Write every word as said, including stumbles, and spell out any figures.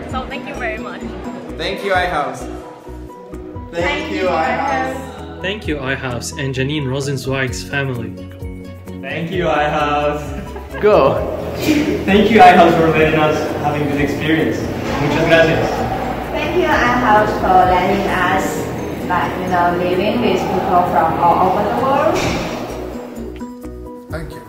So thank you very much. Thank you, iHouse. Thank you, iHouse. Thank you, iHouse and Janine Rosenzweig's family. Thank you, iHouse. Go. Thank you, iHouse, for letting us having this experience. Muchas gracias. Thank you, iHouse, for letting us, like, you know, living with people from all over the world. Thank you.